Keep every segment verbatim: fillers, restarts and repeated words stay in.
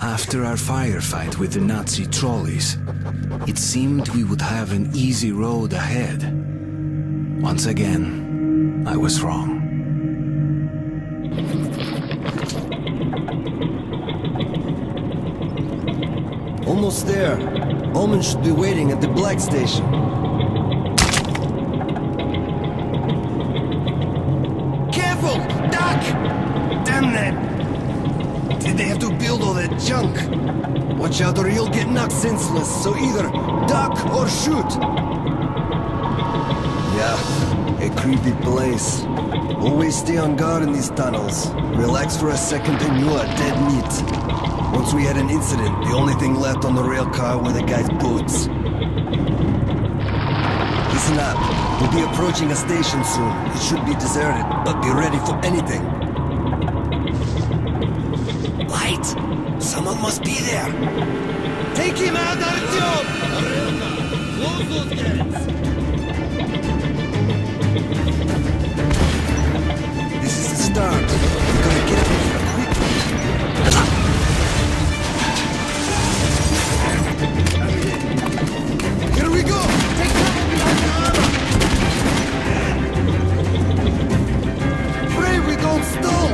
After our firefight with the Nazi trolleys, it seemed we would have an easy road ahead. Once again, I was wrong. Almost there. Omen should be waiting at the Black Station. Careful! Duck! Damn that! Did they have to build all that junk? Watch out or you'll get knocked senseless, so either duck or shoot! Yeah, a creepy place. Always stay on guard in these tunnels. Relax for a second and you are dead meat. Once we had an incident, the only thing left on the rail car were the guy's boots. Listen up. We'll be approaching a station soon. It should be deserted, but be ready for anything. Light! Someone must be there! Take him out, Artyom! Close those gates! This is the start. We're gonna get up here quickly. Here we go! Take cover behind the armor! Pray we don't stall!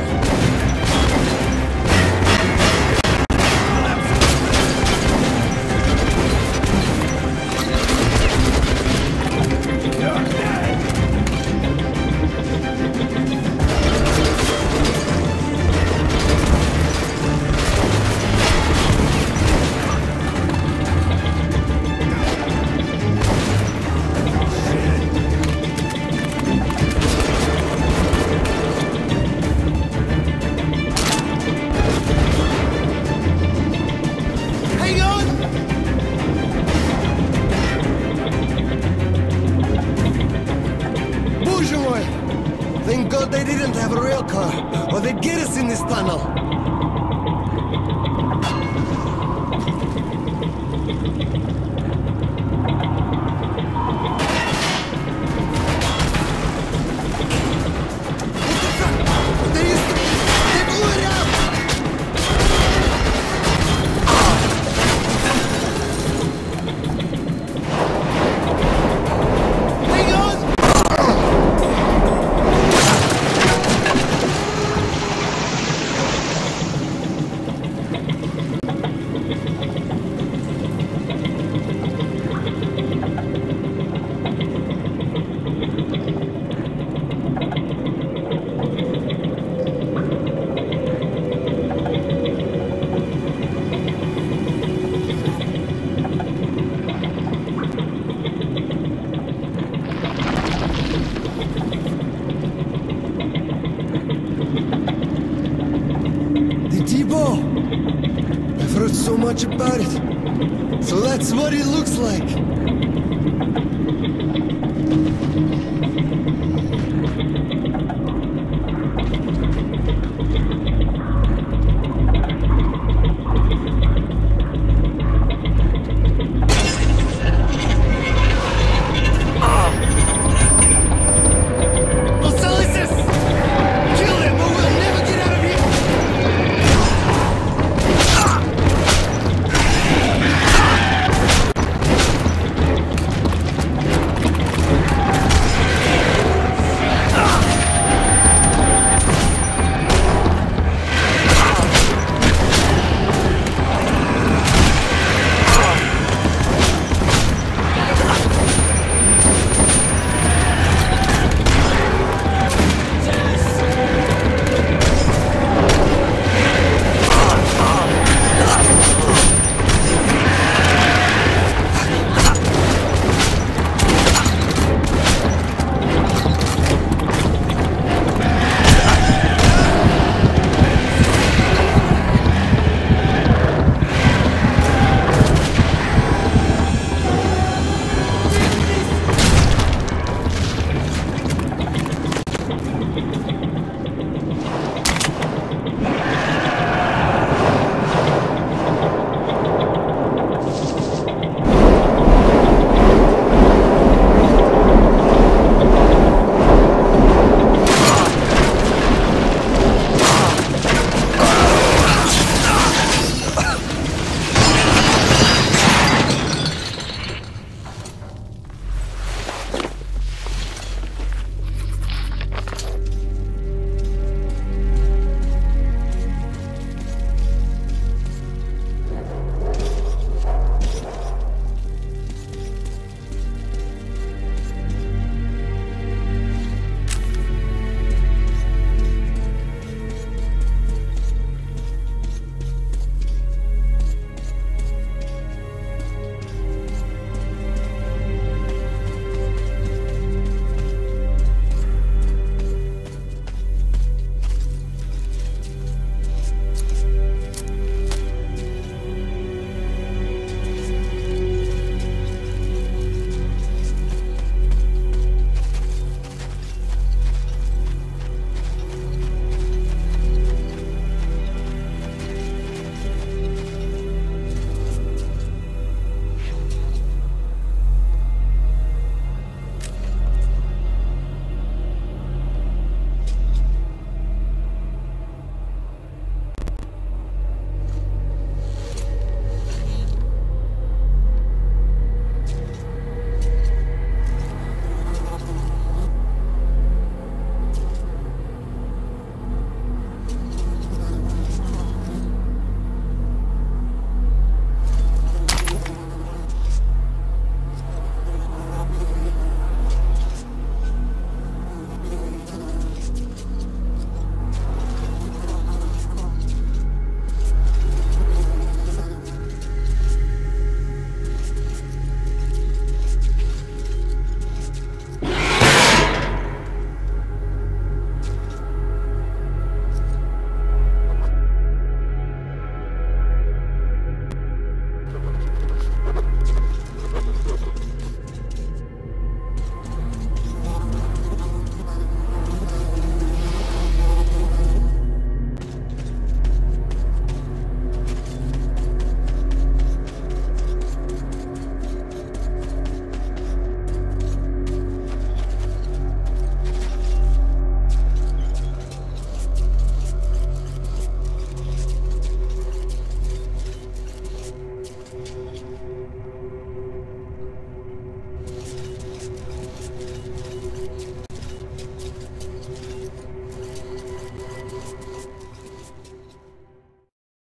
Thank God they didn't have a rail car, or they'd get us in this tunnel. I've heard so much about it. So that's what it looks like.